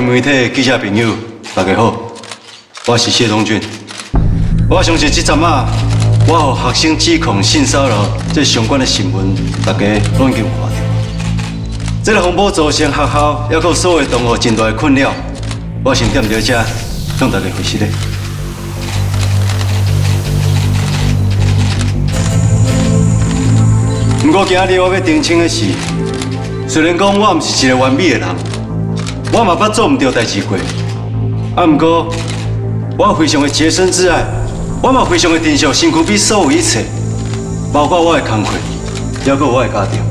媒体的记者朋友，大家好，我是谢东俊。我相信这阵啊，我和学生指控性骚扰这相关的新闻，大家拢已经看到。这个风波造成学校还有所有同学真大的困扰，我先踮在这向大家回息咧。不过今日我要澄清的是，虽然讲我唔是一个完美的人，我嘛捌做唔对代志过，不过我非常的洁身自爱，我嘛非常的珍惜身躯边所有一切，包括我的工课，还有我的家庭。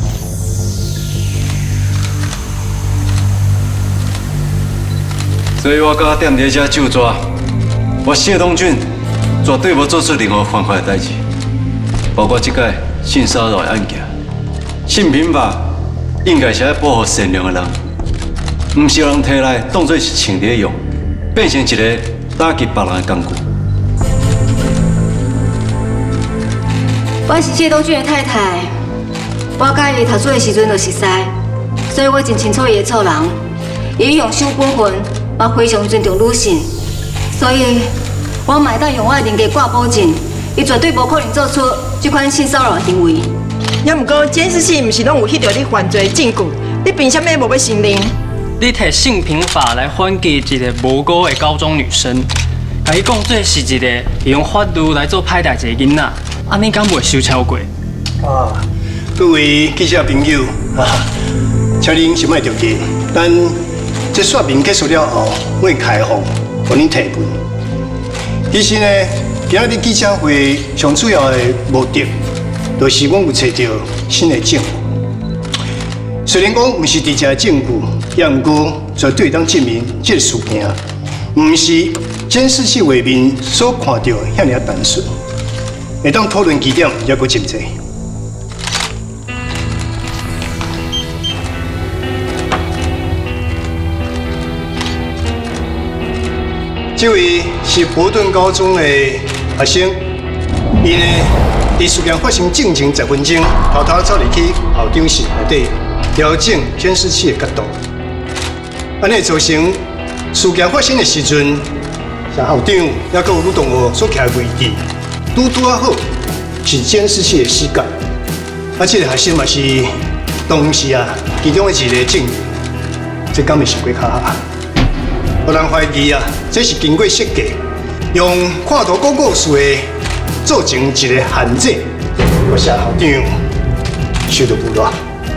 所以我甲踮在这就抓，我谢东俊绝对无做出任何犯法的代志，包括这个性骚扰的案件。性平法应该是要保护善良的人，唔是让人摕来当作是枪在用，变成一个打击别人的工具。 我是谢东俊的太太，我甲伊读书的时阵就熟悉，所以我真清楚伊的做人。伊用守本分，嘛非常尊重女性，所以我买当用我的人格挂保证，伊绝对无可能做出这款性骚扰的行为。 也毋过监视器毋是拢有翕到你犯罪证据，你凭啥物无要承认？ 你摕性平法来反击一个无辜的高中女生，甲伊讲这是一个用法律来做歹代志的囡仔，安尼敢袂受超过？ 啊，各位记者朋友啊，请您先莫着急，等这说明结束了后，我会开放互您提问。其实呢，今日记者会上主要的目的，就是我有找到新的证据。虽然讲毋是直接的证据，也毋过绝对当证明这个事件毋是监视器画面所看到的遐尔单纯。会当讨论基点也阁真侪。这位是伯顿高中的学生，伊呢，伫事件发生正前10分钟，偷偷走入去校长室内底调整监视器的角度，安尼造成事件发生的时阵，校长也阁有女同学所徛的位置，拄啊好是监视器的死角。啊，这个学生嘛是当时啊其中的一个证据，这敢会是过卡下？有人怀疑啊，这是经过设计，用看图广告式的做成一个限制，我谢校长受到不热。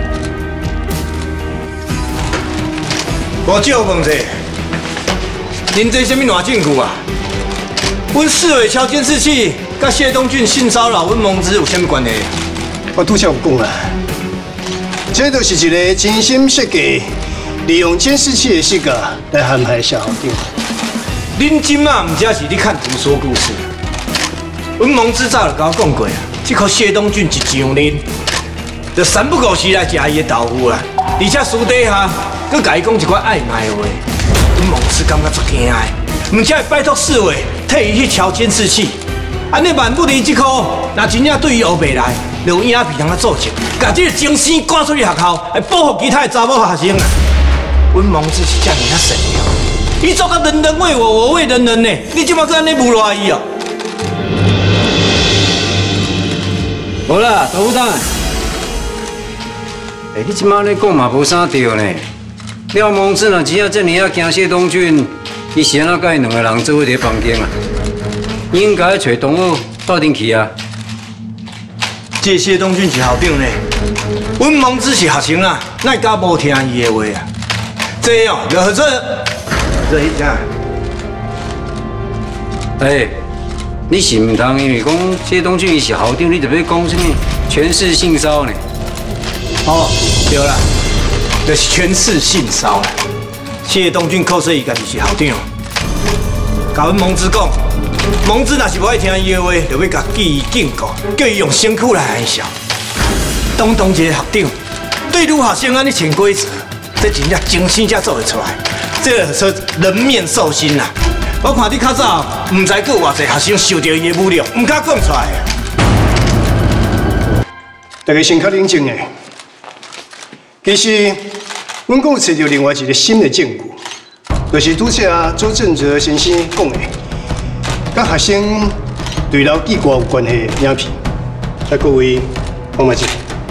我借问者，恁这什么烂证据啊？阮市委敲监视器，甲谢东俊性骚扰阮蒙子有什么关系？ 我拄则有讲啊，这就是一个精心设计。利用监视器的死角来陷害谢校长。 恁今仔毋只是你看图说故事，阮蒙子早就甲我讲过啊，这颗谢东俊一上恁，就三不五时来食伊的豆腐啦，而且私底下佮甲伊讲一寡暧昧的话，阮蒙子感觉足惊的，毋则会拜托市委替伊去敲监视器。安尼万不离这颗，若真正对伊学袂来，就有影片通啊做证，甲这个精神赶出去学校，来保护其他的查某学生啊。阮蒙子是遮尔啊善良，伊做甲人人为我，我为人人呢。你即马搁安尼侮辱伊哦？ 无啦，豆腐蛋。你即马咧讲嘛无啥对呢。廖蒙子若真正遮尔啊惊谢东俊，伊是安怎甲因两个人做伙伫房间啊？应该找同学带进去啊。 这谢东俊是校长呢，阮蒙子是学生啊，哪会敢无听伊的话啊？这哦，就合作，这一下。 你是唔通因为讲谢东俊伊是校长，你就要讲什么权势性骚呢？ 哦，对啦，就是权势性骚啦。谢东俊扣说伊家己是校长，甲阮蒙子讲，蒙子若是无爱听伊的话，就要甲记伊警告，叫伊用身躯来喊笑。当一个学长，对女学生安尼潜规则。这真正精心才做得出来，这个说人面兽心啦。我看你较早，唔知有偌济学生受到伊的侮辱，唔敢讲出来。 大家先较冷静诶。其实，阮阁有找到另外一个新的证据， 就是拄则周正哲先生讲的，甲学生对牢记挂有关系的影片，来各位看卖者。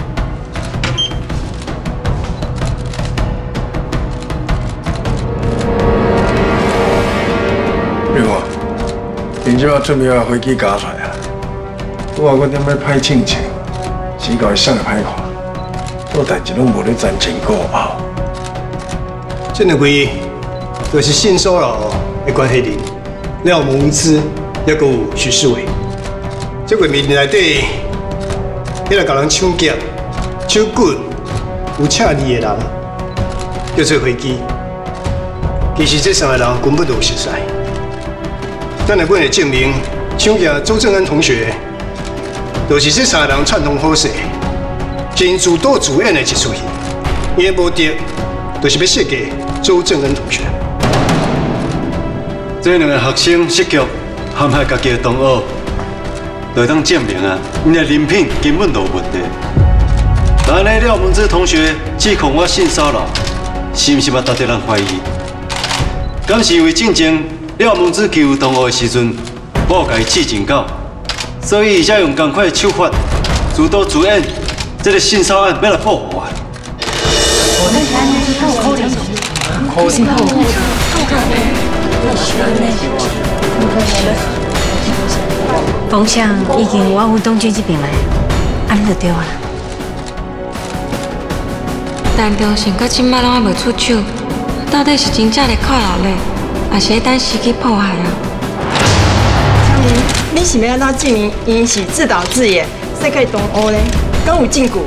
你看，因即马准备把飞机加出来啊！我点要拍庆庆，只搞伊送来歹看，做代志拢无咧瞻前顾后。 这两位就是性骚扰的关系人，廖蒙之，还有许世伟。这画面内底，迄个甲人抢劫、抢棍、有车字的人，叫做飞机。其实这三个人根本就有熟识。咱来阮会证明，抢劫周正恩同学，就是这三个人串通好势，真自导自演的一出戏。伊的目的，就是要设计周正恩同学。 这两个学生失脚陷害家己的同学，就当证明因的人品根本就有问题。安尼廖文之同学指控我性骚扰，是毋是嘛值得人怀疑？敢是因为进前廖文之欺负同学的时阵，我甲伊刺真够，所以才用同款的手法自导自演这个性骚扰案要来破获。 风向已经往吴东军这边来，安尼就对啊。 但中信到即摆拢还无出手，到底是真正咧靠老咧，还是等时机破坏啊？ 江明，你是要安怎证明因是自导自演设计同学呢？敢有证据？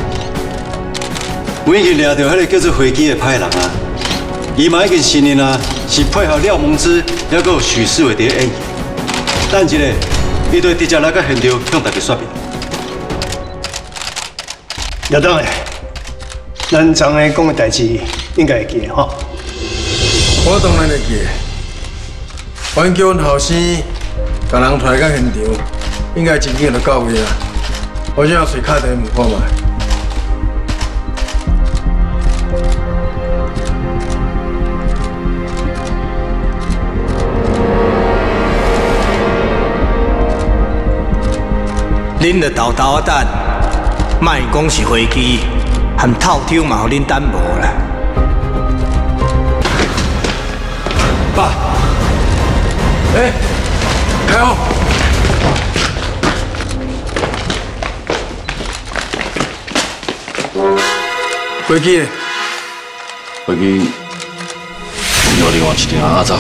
我已经抓到迄个叫做飞机的歹人啊，伊嘛已经承认是配合廖蒙之，还有许世伟伫演戏。等一下，伊就直接来到现场向大家说明。 要当的，咱昨下讲的代志应该会记的吼。 我当然会记。阮叫阮后生把人抬到现场，应该真紧就到位啊。我想要随卡地问看卖。 恁就豆豆等，莫讲是飞机，含透抽嘛，互恁等无啦。 爸，开好。飞机， 飞机有另外一辆阿走。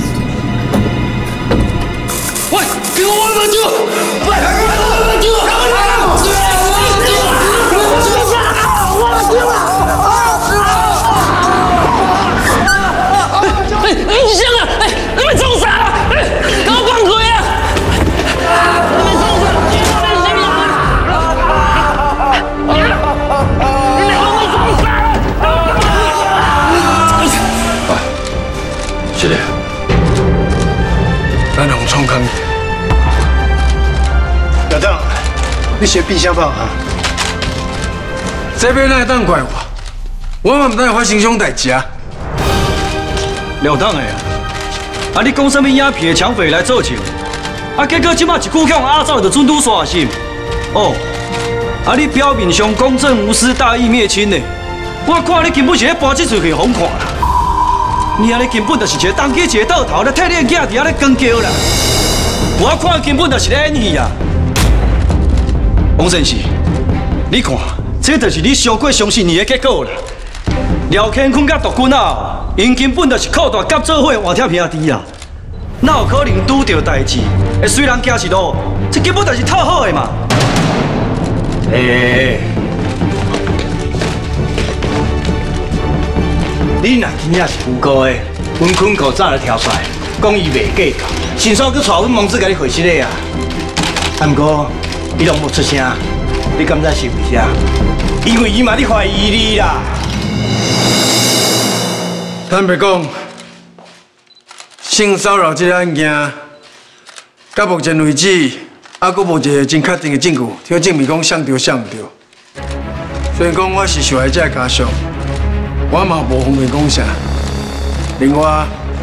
喂，给我玩球！喂，玩球！ 你香啊！你们冲啥了？给我放鬼啊！你们冲啥？你爸，是的， 咱用创空。 老邓，你先闭声吧啊！ 这边哪会当怪我？我嘛唔知发生啥代志啊！ 了当的啊！你讲什么影片的抢匪来做证？结果即马一句向阿照就准拄煞心。哦，你表面上公正无私、大义灭亲的，我看你根本是咧搬这出去互看啦。你根本就是一个当机一个倒头，咧替你的囝伫遐咧讲叫啦。我看根本就是咧演戏啊！王先生，你看，这就是你伤过相信你的结果啦。廖乾坤甲杜君啊，因根本就是靠大夹做伙换贴兄弟啊，哪有可能拄到代志会随人行一路？这根本就是套好的嘛！ 你若真正是诬告的，阮坤哥早就跳出来，讲伊袂计较，先煞去带阮蒙子甲你回失的啊。啊，不过伊拢无出声，你敢知是为啥？因为伊嘛咧怀疑你啦。 坦白讲，性骚扰这个案件，到目前为止，还阁无一个真确定的证据，去证明讲谁对谁唔对。虽然讲我是受害者的家属，我嘛无方便讲啥。另外，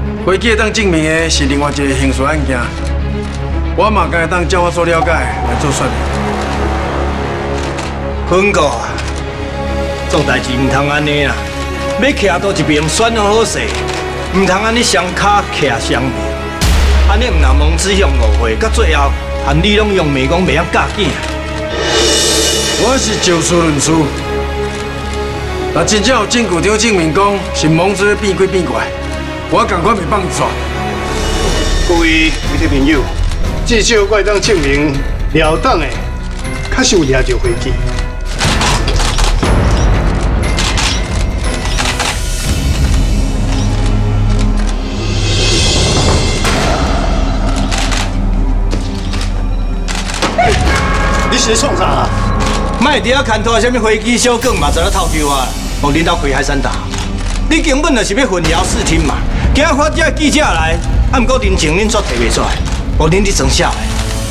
飞机会当证明的是另外一个刑事案件，我嘛该当照我所了解来做说明。 坤哥啊，做代志唔通安尼啊！要徛到一边选好势，唔通安尼双脚徛双边，安尼唔若蒙子向误会，到最后含你拢用骂讲袂晓教囝。 我是就事论事，若真正有证据张证明讲是蒙子变鬼变怪，我同款袂放你耍。 各位媒体朋友，至少我会当证明廖党的确实有掠着飞机。你是创啥啊？ 莫伫遐牵拖什么飞机小梗嘛，在咧偷球啊！互领导开海山大，你根本就是要混淆视听嘛！今仔发这记者来，啊，毋过人情恁煞摕袂出来，互恁伫装笑的。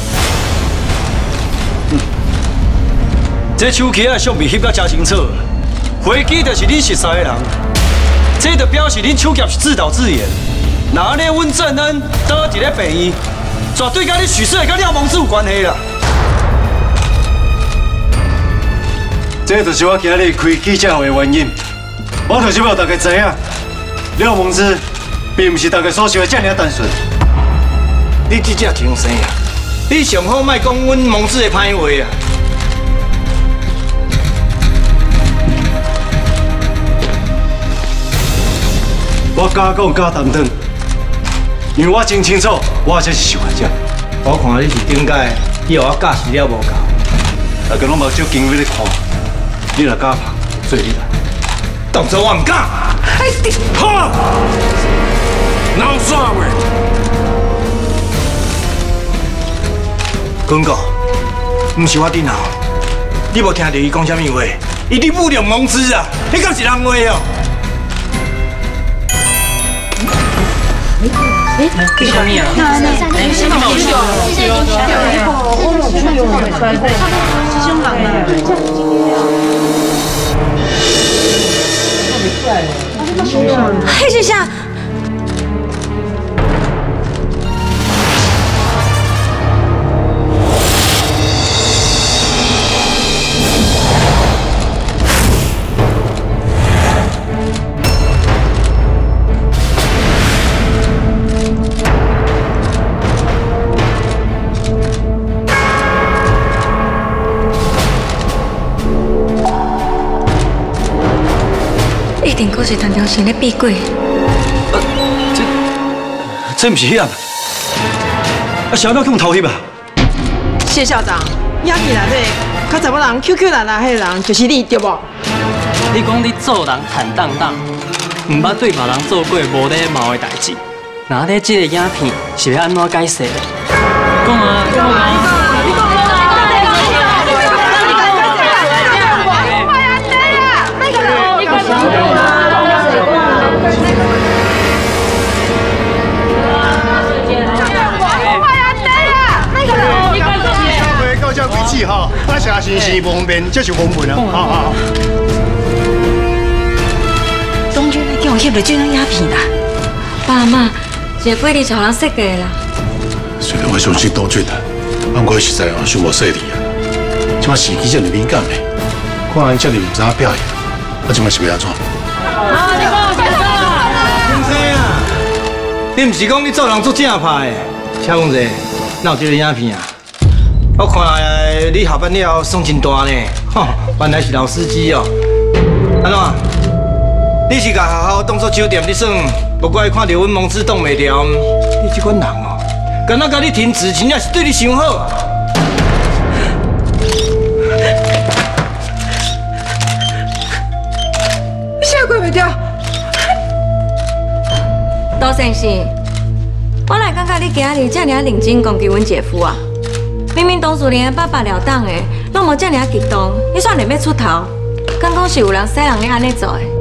这手机啊，相片翕得真清楚，飞机就是恁熟识的人，这就表示恁手机是自导自演。那安尼，阮郑恩倒一个病医，绝对甲你许氏甲廖蒙子有关系啦。 这就是我今日开记者会的原因。我就是要大家知影，廖蒙子并不是大家所想的这么单纯。 你这只情生啊，你上好莫讲阮蒙子的歹话啊！ 我敢讲敢担当，因为我真清楚，我才是受害者。 我看你是顶届以后我教示了无够， 大家拢目睭经纬咧看，你若敢拍，做你来。 当作我唔敢。 好，闹啥话？ 坤哥，唔是我伫闹，你无听到伊讲啥物话？伊伫侮辱蒙子啊！迄敢是人话哦？ 干什么啊？ 黑先生，一定阁是陈长生咧避鬼。 这不是遐啊！啊，小庙去用偷翕啊！ 谢校长，遐片内底较查某人 QQ 内迄个人就是你对无？ 你讲你做人坦荡荡，唔捌对别人做过无礼貌的代志，那咧这个影片是要安怎解释？讲啊！讲啊！ 哈，那下星期不方便，这是红本啊！好。 东军来叫我翕落这张影片啦！ 爸妈，这鬼你找人设计啦。 虽然我相信东俊啊，不过实在啊，伤无说理啊。即马时机这么敏感的，看人这么唔知影表现，我即马是要安怎？ 先生啊，你唔是讲你做人做正派的？请问者，哪有这个影片啊？我看来你下班了爽真大呢，吼，原来是老司机哦。安怎？你是甲学校当作酒店咧耍，不怪看到阮蒙子挡袂牢。你这款人哦，敢若甲你停职，真正是对你伤好啊！ 你现在过袂掉？ 杜先生，我来感觉你今日这么认真攻击阮姐夫啊！明明董事长的爸爸廖党的，拢无这么激动，你煞连要出头，敢讲是有人使人咧安尼做的？